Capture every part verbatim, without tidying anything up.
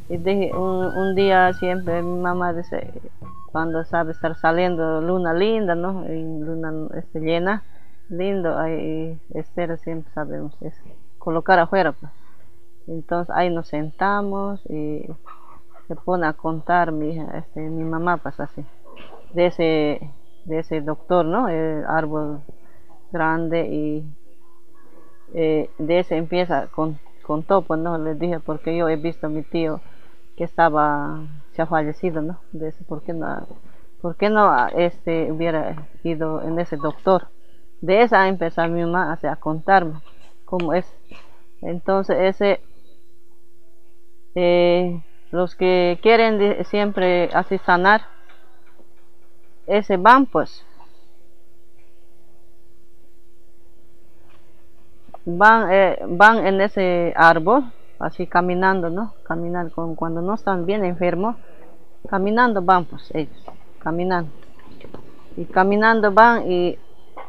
Y dije, un, un día siempre mi mamá dice, cuando sabe estar saliendo luna linda, ¿no? Y luna este, llena, lindo, ahí espera siempre sabemos es colocar afuera, pues. Entonces ahí nos sentamos y se pone a contar mi hija, este, mi mamá, pues así, de ese, de ese doctor, ¿no? El árbol grande y eh, de ese empieza con, con topo, ¿no? Les dije, porque yo he visto a mi tío que estaba, se ha fallecido, ¿no? De ese, ¿por qué no, por qué no este, hubiera ido en ese doctor? De esa empezó mi mamá a, a contarme cómo es. Entonces, ese, eh, los que quieren de, siempre así sanar, ese van pues, van, eh, van en ese árbol, así caminando, ¿no? Caminar con, cuando no están bien enfermos, caminando van pues ellos, caminando. Y caminando van y,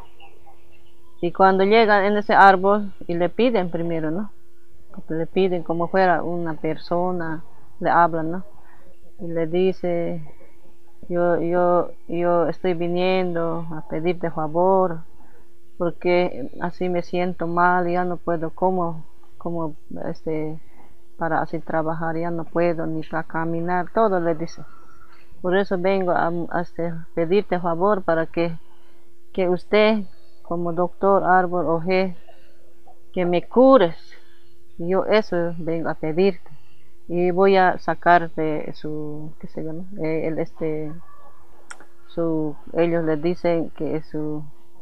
y cuando llegan en ese árbol y le piden primero, ¿no? Le piden como fuera una persona, le hablan, ¿no? Y le dice, yo, yo, yo estoy viniendo a pedirte favor, porque así me siento mal, ya no puedo como, como este, para así trabajar, ya no puedo ni para caminar, todo le dice. Por eso vengo a, a este, pedirte favor para que, que usted, como doctor Árbol Ojé, que me cures. Yo eso vengo a pedirte. Y voy a sacar de su, ¿qué se llama? Eh, el, este, su, ellos le dicen que es su,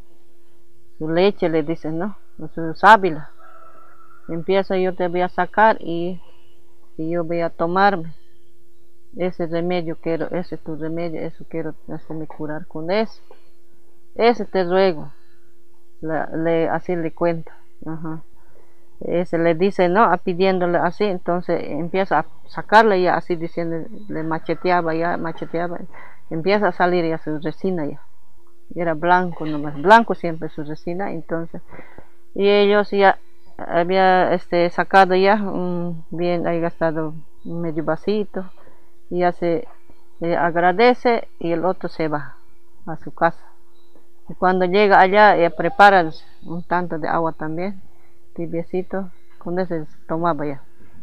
su leche, le dicen, ¿no? Su sábila. Empieza, yo te voy a sacar y, y yo voy a tomarme ese remedio, quiero, ese es tu remedio, eso quiero hacerme curar con eso. Ese te ruego, le, le, así le cuenta. Ajá. Ese le dice, no, a pidiéndole así, entonces empieza a sacarle ya así diciendo, le macheteaba ya, macheteaba, empieza a salir ya su resina ya. Y era blanco nomás, blanco siempre su resina, entonces, y ellos ya había este sacado ya un, bien, hay gastado un medio vasito, y ya se eh, agradece y el otro se va a su casa. Y cuando llega allá, eh, preparan un tanto de agua también, tibiecito, con ese tomaba ya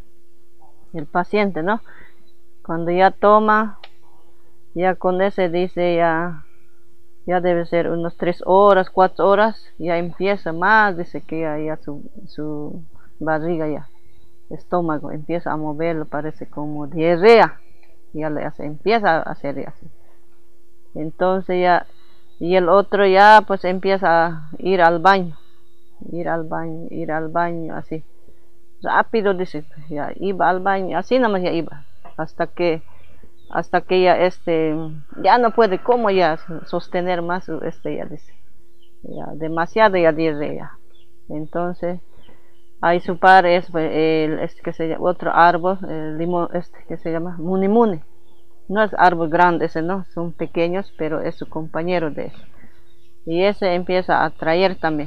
el paciente, ¿no? Cuando ya toma, ya con ese dice ya, ya debe ser unos tres horas, cuatro horas, ya empieza más, dice que ya, ya su, su barriga ya, estómago, empieza a moverlo, parece como diarrea, ya le hace, empieza a hacer así. Entonces ya, y el otro ya pues empieza a ir al baño, ir al baño, ir al baño, así. Rápido dice, ya iba al baño, así nomás ya iba, hasta que, hasta que ya este, ya no puede como ya sostener más, este ya dice, ya demasiado ya diarrea. Entonces, ahí su padre es el, este que se llama, otro árbol, el limón, este que se llama munimuni. No es árbol grande ese, no, son pequeños, pero es su compañero de eso. Y ese empieza a traer también.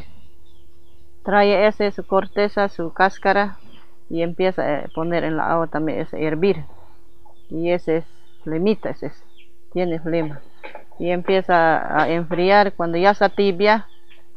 Trae ese, su corteza, su cáscara, y empieza a poner en la agua también, ese hervir. Y ese es flemita, ese es, tiene flema. Y empieza a enfriar, cuando ya está tibia,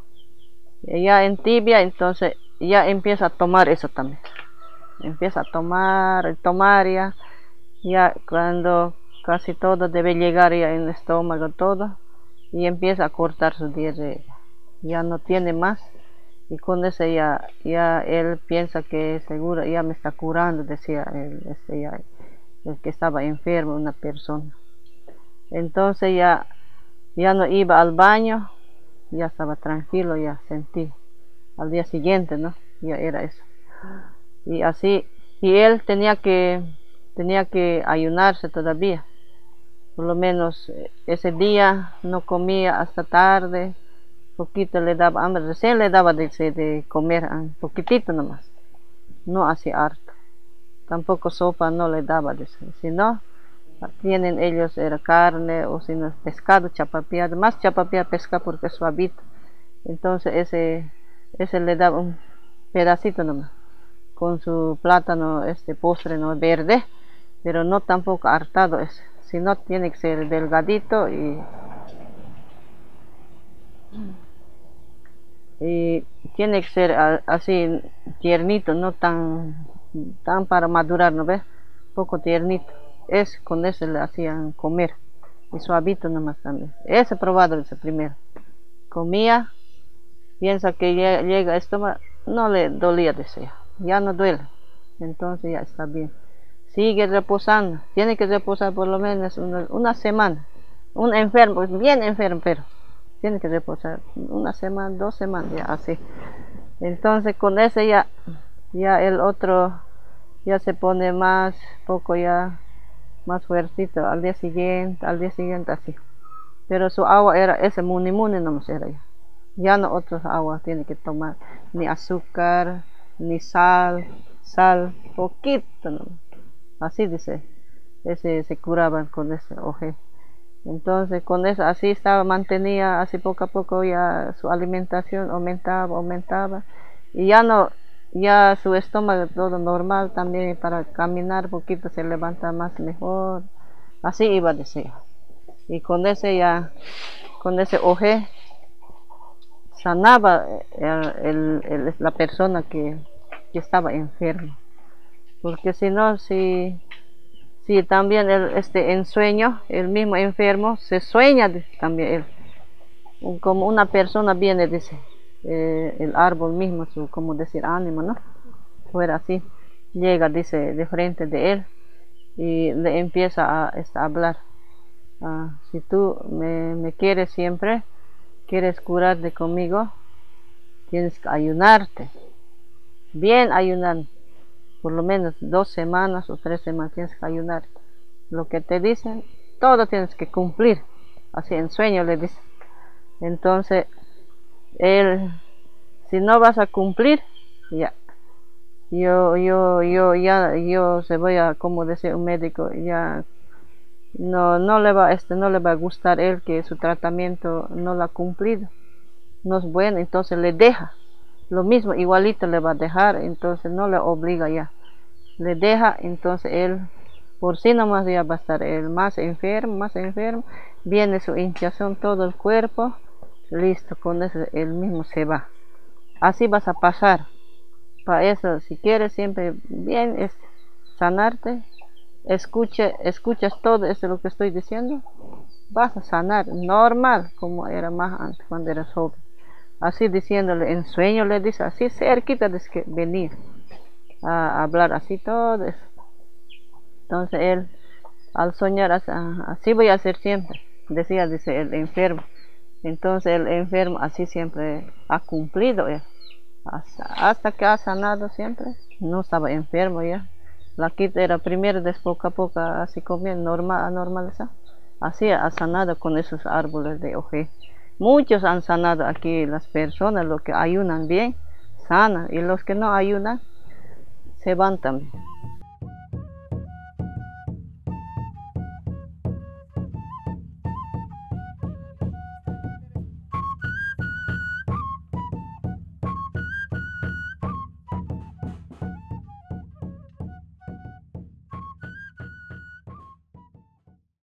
ya en tibia, entonces ya empieza a tomar eso también. Empieza a tomar, tomar ya, ya cuando casi todo debe llegar ya en el estómago todo, y empieza a cortar su diarrea, ya no tiene más, y con eso ya, ya él piensa que seguro ya me está curando, decía él, este, ya, el que estaba enfermo, una persona. Entonces ya, ya no iba al baño, ya estaba tranquilo, ya sentí, al día siguiente, ¿no? Ya era eso. Y así, y él tenía que, tenía que ayunarse todavía. Por lo menos ese día no comía hasta tarde, poquito le daba hambre, recién le daba de, de comer, un poquitito nomás, no así harto. Tampoco sopa no le daba, de, si no, tienen ellos era carne o si no pescado chapapiado, más chapapiado pescado porque es suavito. Entonces ese, ese le daba un pedacito nomás, con su plátano este postre no verde, pero no tampoco hartado es, sino tiene que ser delgadito y, y tiene que ser a- así tiernito, no tan, tan para madurar, ¿no ves? Poco tiernito. Es con ese le hacían comer y suavito nomás también. Ese probado ese primero. Comía, piensa que lle- llega estómago, no le dolía, decía, ya no duele, entonces ya está bien. Sigue reposando, tiene que reposar por lo menos una, una semana. Un enfermo, bien enfermo, pero tiene que reposar una semana, dos semanas, ya así. Entonces con ese ya, ya el otro ya se pone más, poco ya, más fuertito, al día siguiente, al día siguiente así. Pero su agua era ese muni muni nomás era ya. Ya no otras aguas tiene que tomar, ni azúcar, ni sal, sal, poquito nomás. Así dice, ese se curaban con ese oje. Entonces con eso así estaba, mantenía así poco a poco ya su alimentación aumentaba, aumentaba y ya no, ya su estómago todo normal también para caminar poquito se levanta más mejor, así iba a decir. Y con ese ya, con ese oje sanaba el- el- el- la persona que, que estaba enferma, porque si no, si sí, también el, este ensueño, el mismo enfermo se sueña dice, también él, un- como una persona viene, dice, eh, el árbol mismo, su, como decir, ánimo, ¿no? Fuera así, llega, dice, de frente de él y le empieza a, este, a hablar. Ah, si tú me, me quieres siempre, quieres curarte conmigo, tienes que ayunarte, bien ayunar, por lo menos dos semanas o tres semanas tienes que ayunar. Lo que te dicen, todo tienes que cumplir. Así en sueño le dice. Entonces, él, si no vas a cumplir, ya, yo, yo, yo, ya, yo se voy a, como dice un médico, ya no, no le va, este, no le va a gustar él que su tratamiento no lo ha cumplido. No es bueno, entonces le deja. Lo mismo, igualito le va a dejar, entonces no le obliga ya. Le deja, entonces él por sí nomás ya va a estar él más enfermo, más enfermo, viene su hinchazón todo el cuerpo, listo, con eso él mismo se va. Así vas a pasar. Para eso, si quieres siempre bien es sanarte, escuche, escuchas todo eso lo que estoy diciendo, vas a sanar normal como era más antes cuando eras joven. Así diciéndole en sueño le dice así cerquita de que venir a hablar así todo eso. Entonces él, al soñar, así, así voy a hacer siempre, decía, dice el enfermo. Entonces el enfermo así siempre ha cumplido él, hasta, hasta que ha sanado siempre. No estaba enfermo ya. La quita era primero, después poco a poco, así comiendo, normal, normalizar. Así ha sanado con esos árboles de hoje. Muchos han sanado aquí las personas, los que ayunan bien, sanan, y los que no ayunan, se van también.